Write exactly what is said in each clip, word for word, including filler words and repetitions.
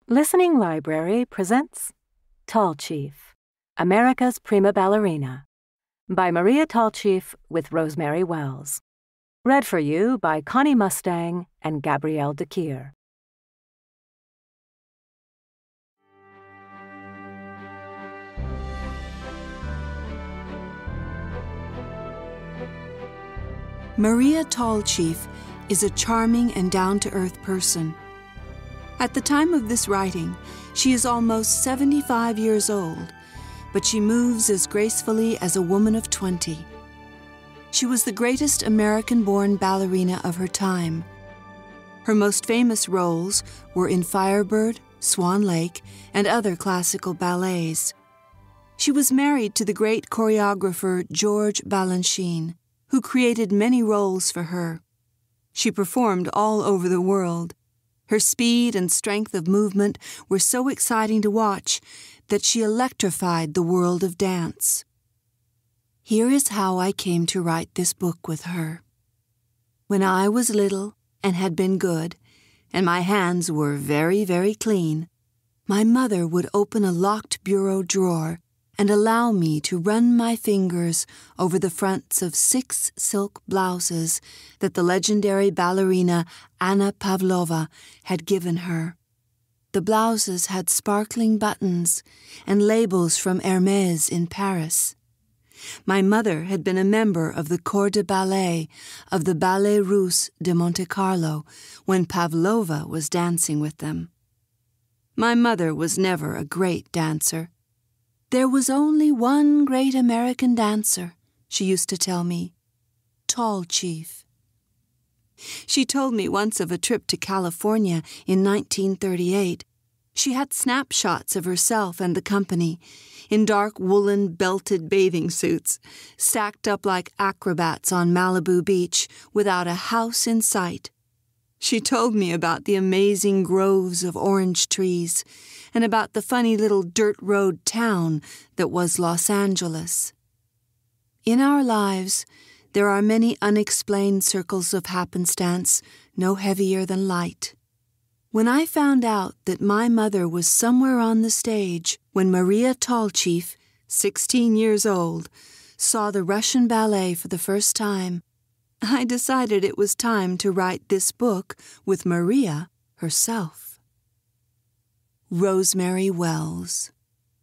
Listening Library presents Tallchief, America's Prima Ballerina, by Maria Tallchief with Rosemary Wells. Read for you by Connie Mustang and Gabrielle de Cuir. Maria Tallchief is a charming and down-to-earth person. At the time of this writing, she is almost seventy-five years old, but she moves as gracefully as a woman of twenty. She was the greatest American-born ballerina of her time. Her most famous roles were in Firebird, Swan Lake, and other classical ballets. She was married to the great choreographer George Balanchine, who created many roles for her. She performed all over the world. Her speed and strength of movement were so exciting to watch that she electrified the world of dance. Here is how I came to write this book with her. When I was little and had been good, and my hands were very, very clean, my mother would open a locked bureau drawer and allow me to run my fingers over the fronts of six silk blouses that the legendary ballerina Anna Pavlova had given her. The blouses had sparkling buttons and labels from Hermès in Paris. My mother had been a member of the corps de ballet of the Ballet Russe de Monte Carlo when Pavlova was dancing with them. My mother was never a great dancer. There was only one great American dancer, she used to tell me, Tallchief. She told me once of a trip to California in nineteen thirty-eight. She had snapshots of herself and the company, in dark woolen belted bathing suits, stacked up like acrobats on Malibu Beach without a house in sight. She told me about the amazing groves of orange trees and about the funny little dirt road town that was Los Angeles. In our lives, there are many unexplained circles of happenstance, no heavier than light. When I found out that my mother was somewhere on the stage when Maria Tallchief, sixteen years old, saw the Russian ballet for the first time, I decided it was time to write this book with Maria herself. Rosemary Wells.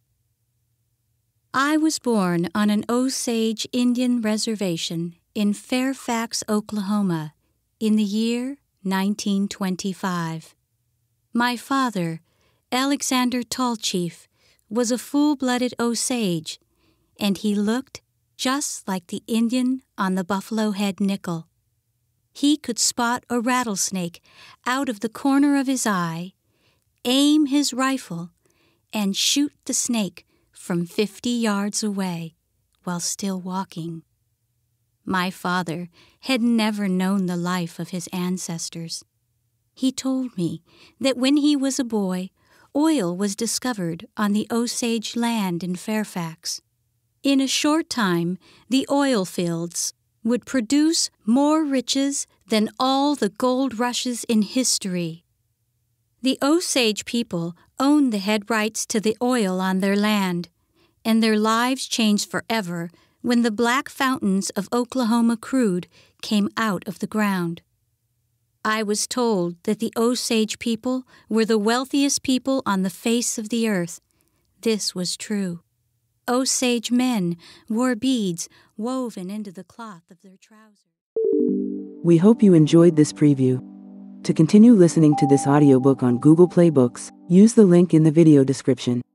I was born on an Osage Indian reservation in Fairfax, Oklahoma, in the year nineteen twenty-five. My father, Alexander Tallchief, was a full-blooded Osage, and he looked just like the Indian on the Buffalo Head nickel. He could spot a rattlesnake out of the corner of his eye, aim his rifle, and shoot the snake from fifty yards away while still walking. My father had never known the life of his ancestors. He told me that when he was a boy, oil was discovered on the Osage land in Fairfax. In a short time, the oil fields would produce more riches than all the gold rushes in history. The Osage people owned the head rights to the oil on their land, and their lives changed forever when the black fountains of Oklahoma crude came out of the ground. I was told that the Osage people were the wealthiest people on the face of the earth. This was true. Osage men wore beads woven into the cloth of their trousers. We hope you enjoyed this preview. To continue listening to this audiobook on Google Play Books, use the link in the video description.